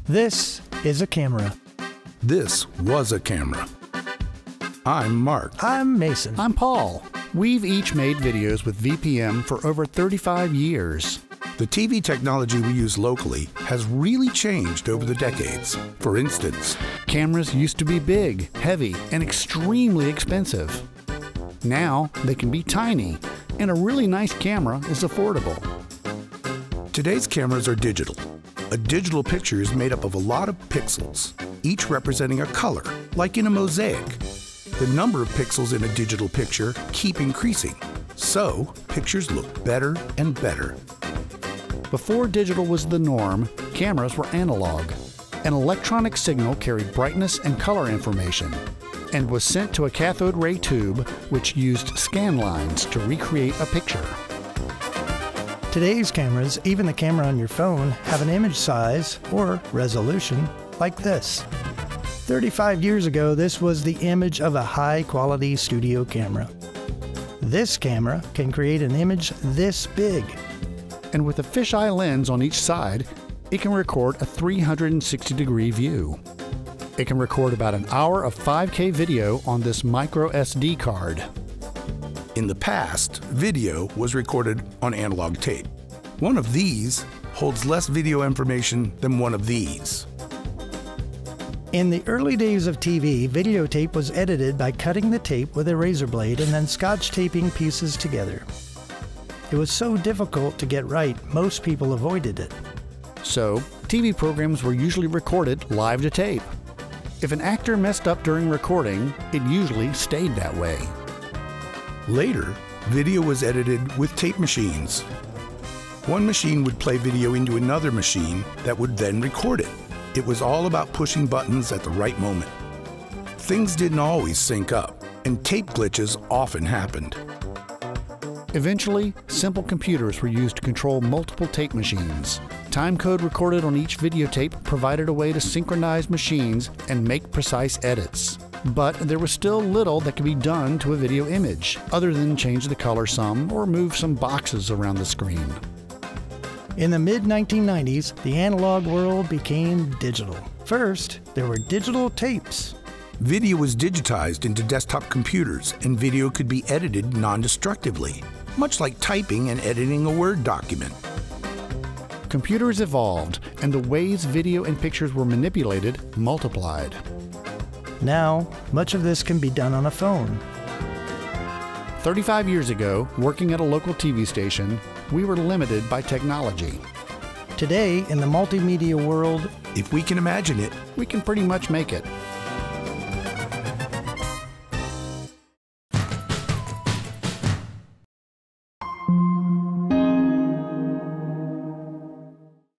This is a camera. This was a camera. I'm Mark. I'm Mason. I'm Paul. We've each made videos with VPM for over 35 years. The TV technology we use locally has really changed over the decades. For instance, cameras used to be big, heavy, and extremely expensive. Now they can be tiny, and a really nice camera is affordable. Today's cameras are digital. A digital picture is made up of a lot of pixels, each representing a color, like in a mosaic. The number of pixels in a digital picture keep increasing, so pictures look better and better. Before digital was the norm, cameras were analog. An electronic signal carried brightness and color information and was sent to a cathode ray tube which used scan lines to recreate a picture. Today's cameras, even the camera on your phone, have an image size or resolution like this. 35 years ago, this was the image of a high-quality studio camera. This camera can create an image this big. And with a fisheye lens on each side, it can record a 360-degree view. It can record about an hour of 5K video on this micro SD card. In the past, video was recorded on analog tape. One of these holds less video information than one of these. In the early days of TV, videotape was edited by cutting the tape with a razor blade and then scotch taping pieces together. It was so difficult to get right, most people avoided it. So, TV programs were usually recorded live to tape. If an actor messed up during recording, it usually stayed that way. Later, video was edited with tape machines. One machine would play video into another machine that would then record it. It was all about pushing buttons at the right moment. Things didn't always sync up, and tape glitches often happened. Eventually, simple computers were used to control multiple tape machines. Time code recorded on each videotape provided a way to synchronize machines and make precise edits. But there was still little that could be done to a video image, other than change the color some or move some boxes around the screen. In the mid-1990s, the analog world became digital. First, there were digital tapes. Video was digitized into desktop computers, and video could be edited non-destructively, much like typing and editing a Word document. Computers evolved, and the ways video and pictures were manipulated multiplied. Now, much of this can be done on a phone. 35 years ago, working at a local TV station, we were limited by technology. Today, in the multimedia world, if we can imagine it, we can pretty much make it.